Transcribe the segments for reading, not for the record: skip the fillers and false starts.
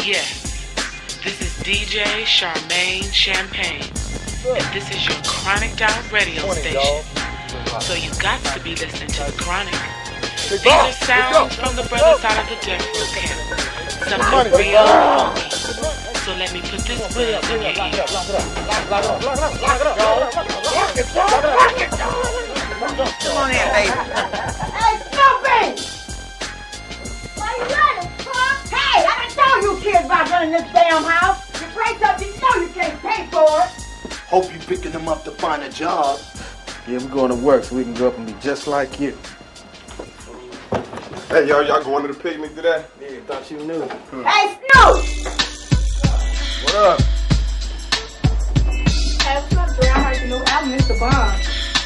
Yes, this is DJ Charmaine Champagne, and this is your Chronic Out radio station. So you got to be listening to the Chronic. These are sounds from the brother side of the death row camp. Something real funky. So let me put this buzz in your ear. Come on in, baby. Hey, Snoopy! Why you running, huh? Hey, I done told you kids about running this damn house. You play something you know you can't pay for it. Hope you picking them up to find a job. Yeah, we're going to work so we can go up and be just like you. Hey, y'all going to the picnic today? Yeah, thought you knew. Hey, Snoop! What up? Hey, what's up, Dre? I heard you know album, Mr. Bond.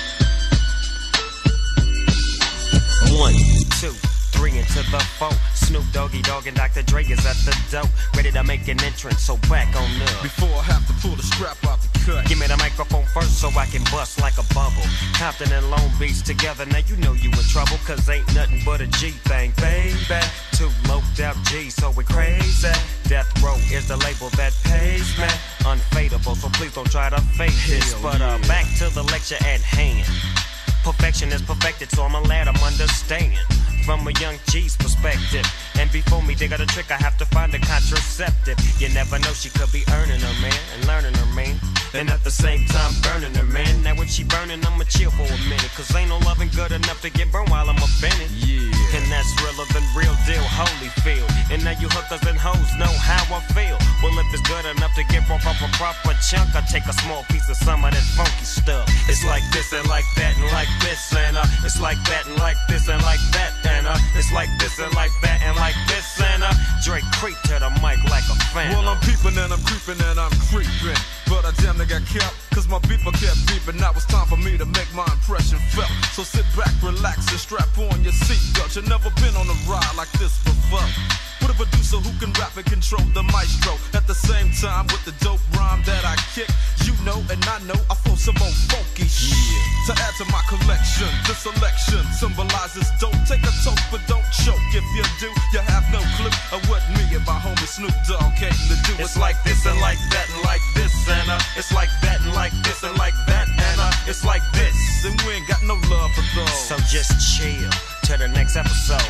1, 2, 3 into the 4. Snoop Doggy Dogg and Dr. Dre is at the door, ready to make an entrance, so back on up. Before I have to pull the strap out the cut, Give me the microphone first so I can bust like a bubble. Compton and Long Beach together, now you know you in trouble, cause ain't nothing but a G thing, baby. Two loped out G's, so we crazy. Death Row is the label that pays me. Unfadable, so please don't try to fake this. But back to the lecture at hand. Perfection is perfected, so I'ma let them understand from a young G's perspective. And before me dig out a trick, I have to find a contraceptive. You never know, she could be earning her man and learning her man, and at the same time burning her man. Now if she burning, I'ma chill for a minute, cause ain't no loving good enough to get burned while I'm up in it. yeah. And that's realer than real deal, Holyfield. And now you hookers and hoes know how I feel. Well, if it's good enough to get broke off a proper chunk, I take a small piece of some of that funky stuff. It's like this and like that and like this and it's like that and like this and like that and it's like this and like that and like this and Drake creep to the mic like a fan. Well, I'm peeping and I'm creeping and I'm creeping, but I damn near got kept, cause my beeper kept beeping. Now it's time for me to make my impression felt. So sit back, relax, and strap on your seatbelt. You've never been on a ride like this before. With a producer who can rap and control the maestro. At the same time, with the dope rhyme that I kick, you know and I know I flow some more funky shit. To add to my collection, this selection symbolizes dope. Take a toke, but don't choke. If you do, you have no clue of what me and my homie Snoop Dogg came to do. It's like this and like that and like this and it's like that and like this and like that and it's like this. And we ain't got no love for those. So just chill till the next episode.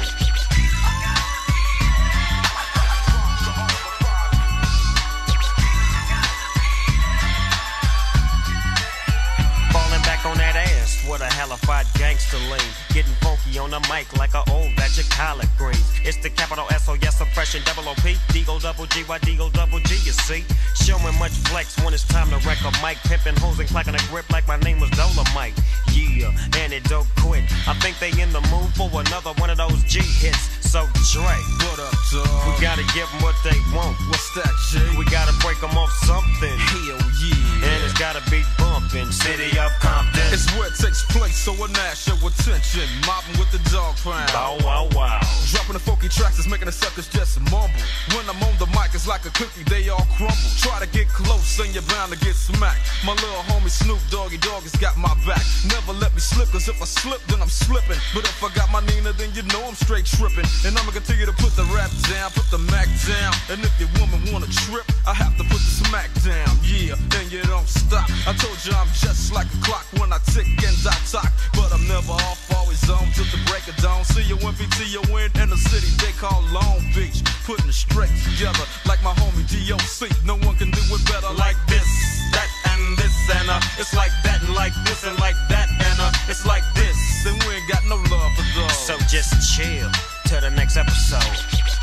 Falling back on that ass with a hellified gangster lean. Getting funky on the mic like an old batch of collard greens. It's the capital S-O-S suppression, double O-P, D-O-double-G-Y, D-O-double-G, you see. Showing much flex when it's time to wreck a mic. Pimping hoes and clacking a grip like my name was Dolomite. Yeah, and it don't quit. I think they in the mood for another one of those G hits. So Dre, What up, dog? we gotta give them what they want. What's that, G? We gotta break them off something. Hell yeah. And it's gotta be bumpin', city of Compton. It's where it takes place, so I gnash your attention. Mobbing with the dog pound. Wow, wow, wow. Dropping the funky tracks is making the suckers just mumble. When I'm on the mic, it's like a cookie, they all crumble. Try to get close and you're bound to get smacked. My little homie Snoop Doggy Dogg has got my back. Never let me slip, cause if I slip, then I'm slipping. But if I got my Nina, then you know I'm straight tripping. And I'ma continue to put the rap down, put the Mac down. And if your woman wanna trip, I have to put the smack down. Yeah, and you don't stop. I told you I'm just like a clock when I tick and I talk. But I'm never off, always on till the break of dawn. See you when PTON in the city they call Long Beach. Putting it straight together like my homie D.O.C. No one can do it better like this, that, and this, and it's like that and like this and like that, and it's like this, and we ain't got no love for those. So just chill till the next episode.